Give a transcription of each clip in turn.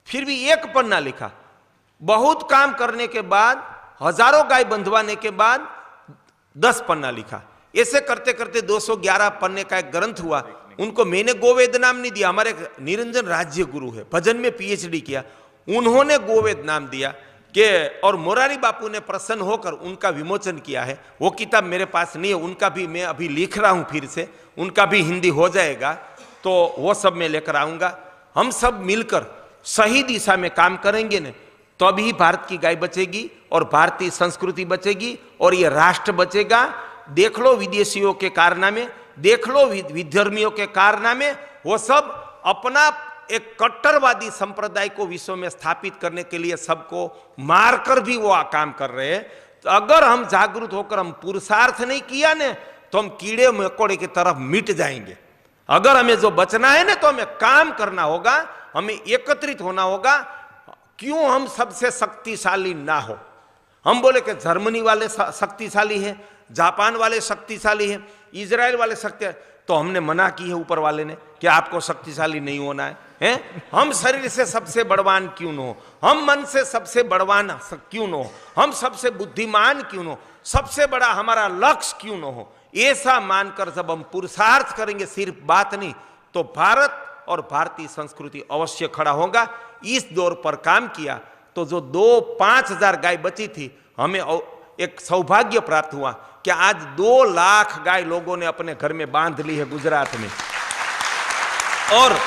फिर भी एक पन्ना लिखा। बहुत काम करने के बाद, हजारों गाय बंधवाने के बाद 10 पन्ना लिखा। ऐसे करते करते 211 पन्ने का एक ग्रंथ हुआ। उनको मैंने गोवेद नाम नहीं दिया, हमारे निरंजन राज्य गुरु है, भजन में पीएचडी किया, उन्होंने गोवेद नाम दिया कि, और मोरारी बापू ने प्रसन्न होकर उनका विमोचन किया है। वो किताब मेरे पास नहीं है, उनका भी मैं अभी लिख रहा हूं, फिर से उनका भी हिंदी हो जाएगा तो वो सब मैं लेकर आऊंगा। हम सब मिलकर सही दिशा में काम करेंगे न, तभी भारत की गाय बचेगी और भारतीय संस्कृति बचेगी और ये राष्ट्र बचेगा। देख लो विदेशियों के कारनामे, देख लो विधर्मियों के कारनामे, वो सब अपना एक कट्टरवादी संप्रदाय को विश्व में स्थापित करने के लिए सबको मारकर भी वो काम कर रहे हैं। तो अगर हम जागरूक होकर हम पुरुषार्थ नहीं किया ने, तो हम कीड़े मकोड़े की तरफ मिट जाएंगे। अगर हमें जो बचना है ना, तो हमें काम करना होगा, हमें एकत्रित होना होगा। क्यों हम सबसे शक्तिशाली ना हो? हम बोले कि जर्मनी वाले शक्तिशाली है, जापान वाले शक्तिशाली है, इजराइल वाले शक्ति, तो हमने मना की है ऊपर वाले ने कि आपको शक्तिशाली नहीं होना है, हैं? हम शरीर से सबसे बड़वान क्यों न हो, हम मन से सबसे बड़वान क्यों न हो, हम सबसे बुद्धिमान क्यों न हो, सबसे बड़ा हमारा लक्ष्य क्यों न हो? ऐसा मानकर जब हम पुरुषार्थ करेंगे, सिर्फ बात नहीं, तो भारत और भारतीय संस्कृति अवश्य खड़ा होगा। इस दौर पर काम किया तो जो 5,000 गाय बची थी, हमें एक सौभाग्य प्राप्त हुआ कि आज 2 लाख गाय लोगों ने अपने घर में बांध ली है गुजरात में। और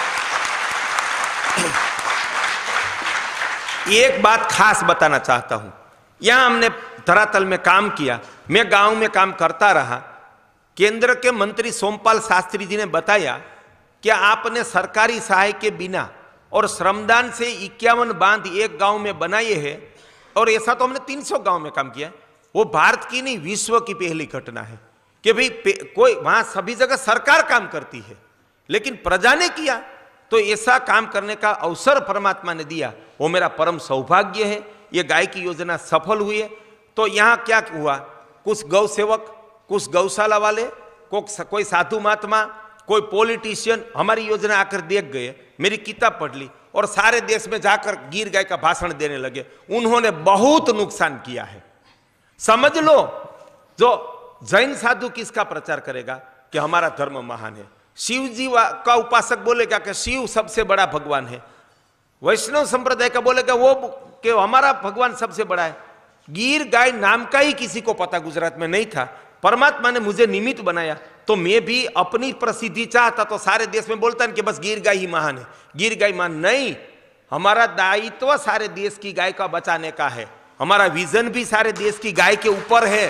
एक बात खास बताना चाहता हूं, यहां हमने धरातल में काम किया, मैं गांव में काम करता रहा। केंद्र के मंत्री सोमपाल शास्त्री जी ने बताया कि आपने सरकारी सहाय के बिना और श्रमदान से 51 बांध एक गांव में बनाए हैं, और ऐसा तो हमने 300 गांव में काम किया। वो भारत की नहीं, विश्व की पहली घटना है कि भाई कोई वहां सभी जगह सरकार काम करती है, लेकिन प्रजा ने किया, तो ऐसा काम करने का अवसर परमात्मा ने दिया। वो मेरा परम सौभाग्य है। ये गाय की योजना सफल हुई है। तो यहाँ क्या हुआ, कुछ गौ सेवक, कुछ गौशाला वाले, कोई साधु महात्मा, कोई पॉलिटिशियन हमारी योजना आकर देख गए, मेरी किताब पढ़ ली और सारे देश में जाकर गिर गाय का भाषण देने लगे। उन्होंने बहुत नुकसान किया है। समझ लो, जो जैन साधु किसका प्रचार करेगा कि हमारा धर्म महान है, शिव जी का उपासक बोलेगा कि शिव सबसे बड़ा भगवान है, वैष्णव संप्रदाय का बोलेगा वो कि हमारा भगवान सबसे बड़ा है। गिर गाय नाम का ही किसी को पता गुजरात में नहीं था। परमात्मा ने मुझे निमित्त बनाया, तो मैं भी अपनी प्रसिद्धि चाहता तो सारे देश में बोलता कि बस गिर गाय ही महान है, गिर गाय महान नहीं। हमारा दायित्व सारे देश की गाय का बचाने का है, हमारा विजन भी सारे देश की गाय के ऊपर है।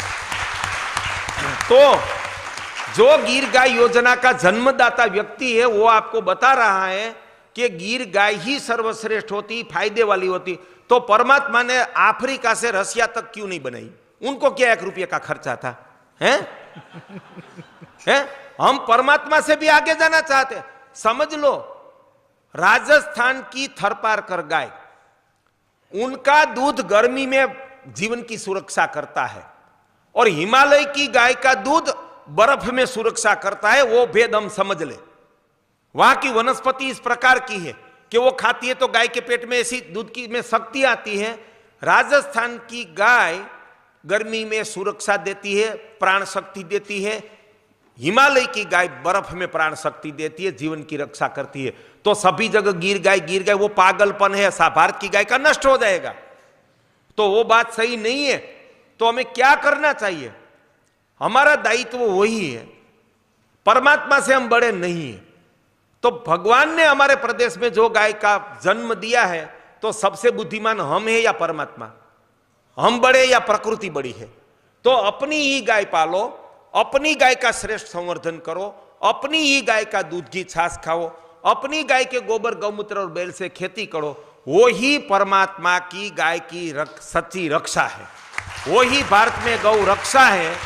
तो जो गिर गाय योजना का जन्मदाता व्यक्ति है, वो आपको बता रहा है कि गिर गाय ही सर्वश्रेष्ठ होती, फायदे वाली होती। तो परमात्मा ने अफ्रीका से रसिया तक क्यों नहीं बनाई? उनको क्या 1 रुपये का खर्चा था? हैं? हम परमात्मा से भी आगे जाना चाहते। समझ लो, राजस्थान की थरपारकर गाय, उनका दूध गर्मी में जीवन की सुरक्षा करता है, और हिमालय की गाय का दूध बर्फ में सुरक्षा करता है। वो भेद हम समझ ले। वहां की वनस्पति इस प्रकार की है कि वो खाती है तो गाय के पेट में ऐसी दूध की में शक्ति आती है। राजस्थान की गाय गर्मी में सुरक्षा देती है, प्राण शक्ति देती है। हिमालय की गाय बर्फ में प्राण शक्ति देती है, जीवन की रक्षा करती है। तो सभी जगह गिर गाय वो पागलपन है, भारत की गाय का नष्ट हो जाएगा, तो वो बात सही नहीं है। तो हमें क्या करना चाहिए? हमारा दायित्व वही है, परमात्मा से हम बड़े नहीं है। तो भगवान ने हमारे प्रदेश में जो गाय का जन्म दिया है, तो सबसे बुद्धिमान हम है या परमात्मा? हम बड़े या प्रकृति बड़ी है? तो अपनी ही गाय पालो, अपनी गाय का श्रेष्ठ संवर्धन करो, अपनी ही गाय का दूध की छाछ खाओ, अपनी गाय के गोबर गौमूत्र और बैल से खेती करो। वो ही परमात्मा की गाय की सच्ची रक्षा है, वो ही भारत में गौ रक्षा है।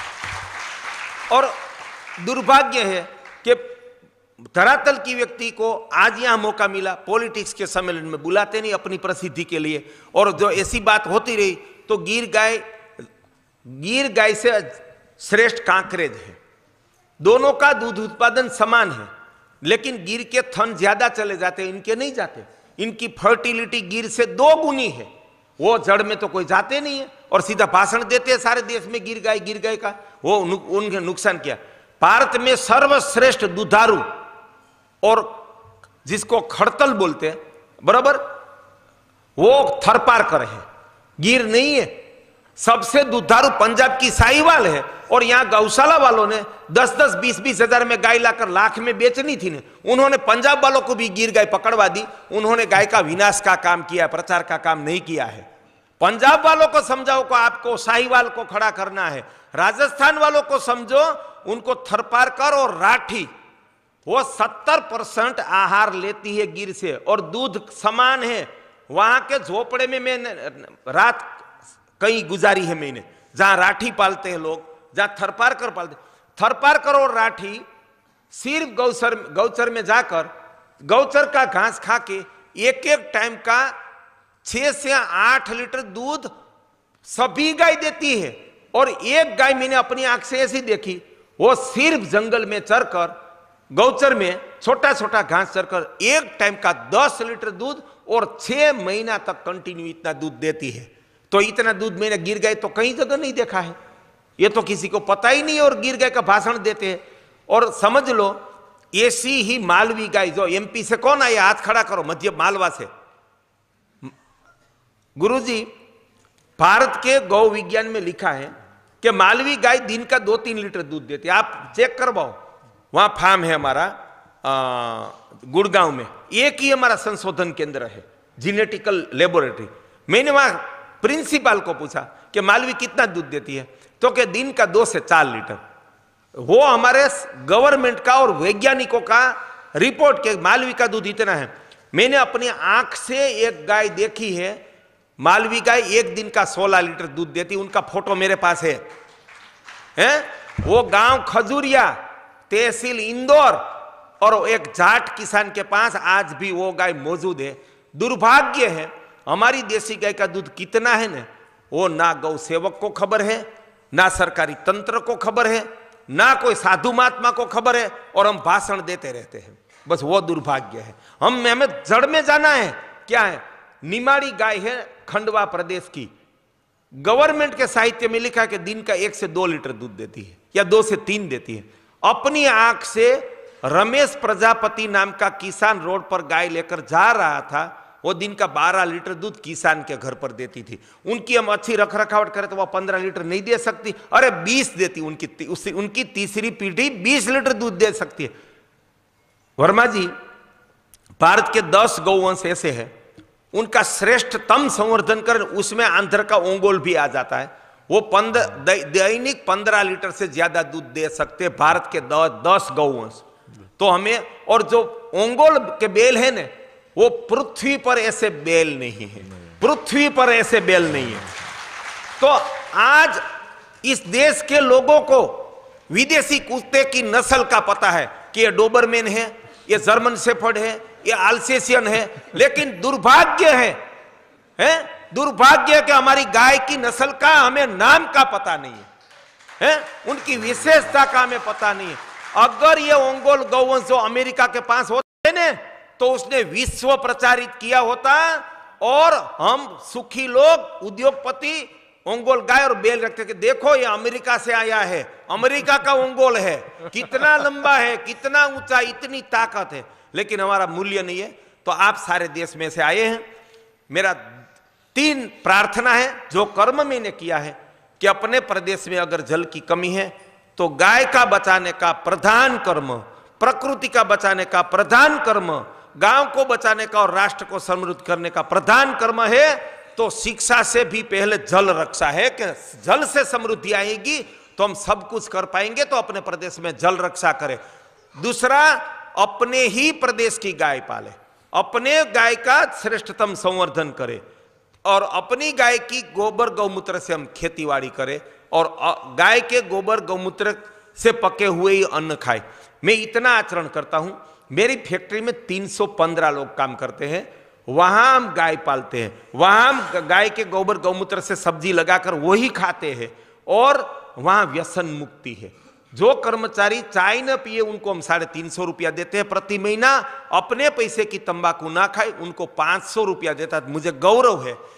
और दुर्भाग्य है कि धरातल की व्यक्ति को आज यहां मौका मिला, पॉलिटिक्स के सम्मेलन में बुलाते नहीं अपनी प्रसिद्धि के लिए, और जो ऐसी बात होती रही तो गिर गाय से श्रेष्ठ कांकरेज है। दोनों का दूध उत्पादन समान है, लेकिन गिर के थन ज्यादा चले जाते, इनके नहीं जाते। इनकी फर्टिलिटी गिर से 2 गुनी है। वो जड़ में तो कोई जाते नहीं है और सीधा भाषण देते हैं सारे देश में गिर गए का। वो उनके नुकसान किया। भारत में सर्वश्रेष्ठ दुधारू और जिसको खड़तल बोलते हैं, बराबर, वो थरपारकर है, गिर नहीं है। सबसे दुधारू पंजाब की साहिवाल है और यहां गौशाला वालों ने 10-10, 20-20 हजार में गाय लाकर लाख में बेचनी थी ने, उन्होंने पंजाब वालों को भी गिर गाय पकड़वा दी। उन्होंने गाय का विनाश का काम किया, प्रचार का काम नहीं किया है। पंजाब वालों को समझाओ को आपको साहिवाल को खड़ा करना है, राजस्थान वालों को समझो उनको थरपारकर और राठी, वो 70% आहार लेती है गिर से और दूध समान है। वहां के झोपड़े में मैंने रात कहीं गुजारी है मैंने, जहां राठी पालते हैं लोग, जहां थरपारकर पालते, थरपारकर और राठी सिर्फ गौचर में जाकर गौचर का घास खा के एक टाइम का 6 से 8 लीटर दूध सभी गाय देती है। और एक गाय मैंने अपनी आंख से ऐसी देखी, वो सिर्फ जंगल में चरकर, गौचर में छोटा छोटा घास चरकर एक टाइम का 10 लीटर दूध और 6 महीना तक कंटिन्यू इतना दूध देती है। तो इतना दूध मैंने गिर गए तो कहीं जगह नहीं देखा है, ये तो किसी को पता ही नहीं। और गिर गए का भाषण देते हैं। और समझ लो ऐसी ही मालवी गाय, जो एमपी से कौन आया, हाथ खड़ा करो, मध्य मालवा से। गुरुजी, भारत के गौ विज्ञान में लिखा है कि मालवी गाय दिन का 2-3 लीटर दूध देती है। आप चेक करवाओ, वहां फार्म है हमारा गुड़गांव में, एक ही हमारा संशोधन केंद्र है, जेनेटिकल लेबोरेटरी। मैंने वहां प्रिंसिपल को पूछा कि मालवी कितना दूध देती है, तो कि दिन का 2 से 4 लीटर। वो हमारे गवर्नमेंट का और वैज्ञानिकों का रिपोर्ट के मालवी का दूध इतना है। मैंने अपनी आंख से एक गाय देखी है, मालवी गाय एक दिन का 16 लीटर दूध देती, उनका फोटो मेरे पास है। वो गांव खजूरिया, तहसील इंदौर, और एक जाट किसान के पास आज भी वो गाय मौजूद है। दुर्भाग्य है हमारी देसी गाय का दूध कितना है ना, वो ना गौ सेवक को खबर है, ना सरकारी तंत्र को खबर है, ना कोई साधु महात्मा को खबर है, और हम भाषण देते रहते हैं। बस वो दुर्भाग्य है। हमें जड़ में जाना है। क्या है? निमाड़ी गाय है खंडवा प्रदेश की, गवर्नमेंट के साहित्य में लिखा है कि दिन का 1 से 2 लीटर दूध देती है या 2 से 3 देती है। अपनी आंख से रमेश प्रजापति नाम का किसान रोड पर गाय लेकर जा रहा था, वो दिन का 12 लीटर दूध किसान के घर पर देती थी। उनकी हम अच्छी रखरखावट करें तो वह 15 लीटर नहीं दे सकती, अरे 20 देती। उनकी तीसरी पीढ़ी 20 लीटर दूध दे सकती है। वर्मा जी, भारत के 10 गौवंश ऐसे हैं, उनका श्रेष्ठतम संवर्धन कर, उसमें आंध्र का ओंगोल भी आ जाता है। वो दैनिक 15 लीटर से ज्यादा दूध दे सकते भारत के 10 गौवंश। तो हमें, और जो ओंगोल के बैल है ना, वो पृथ्वी पर ऐसे बैल नहीं है, पृथ्वी पर ऐसे बैल नहीं है। तो आज इस देश के लोगों को विदेशी कुत्ते की नस्ल का पता है कि ये डोबरमैन है, ये जर्मन शेफर्ड है, ये अल्सेशियन है, लेकिन दुर्भाग्य है दुर्भाग्य कि हमारी गाय की नस्ल का हमें नाम का पता नहीं है, उनकी विशेषता का हमें पता नहीं है। अगर ये ओंगोल गौवंश जो अमेरिका के पास होते ने, तो उसने विश्व प्रचारित किया होता और हम सुखी लोग उद्योगपति ओंगोल गाय और बैल रखते कि देखो ये अमेरिका से आया है, अमेरिका का ओंगोल है, कितना लंबा है, कितना ऊंचा, इतनी ताकत है, लेकिन हमारा मूल्य नहीं है। तो आप सारे देश में से आए हैं। मेरा 3 प्रार्थना है जो कर्म मैंने किया है कि अपने प्रदेश में अगर जल की कमी है तो गाय का बचाने का प्रधान कर्म, प्रकृति का बचाने का प्रधान कर्म, गांव को बचाने का और राष्ट्र को समृद्ध करने का प्रधान कर्म है। तो शिक्षा से भी पहले जल रक्षा है कि जल से समृद्धि आएगी तो हम सब कुछ कर पाएंगे। तो अपने प्रदेश में जल रक्षा करें। दूसरा, अपने ही प्रदेश की गाय पाले, अपने गाय का श्रेष्ठतम संवर्धन करें और अपनी गाय की गोबर गौमूत्र से हम खेतीबाड़ी करें और गाय के गोबर गौमूत्र से पके हुए ही अन्न खाए। मैं इतना आचरण करता हूं। मेरी फैक्ट्री में 315 लोग काम करते हैं, वहां हम गाय पालते हैं, वहां हम गाय के गोबर गौमूत्र से सब्जी लगाकर वही खाते हैं और वहां व्यसन मुक्ति है। जो कर्मचारी चाय न पिए उनको हम 350 रुपया देते हैं प्रति महीना, अपने पैसे की तंबाकू ना खाए उनको 500 रुपया देता है। मुझे गौरव है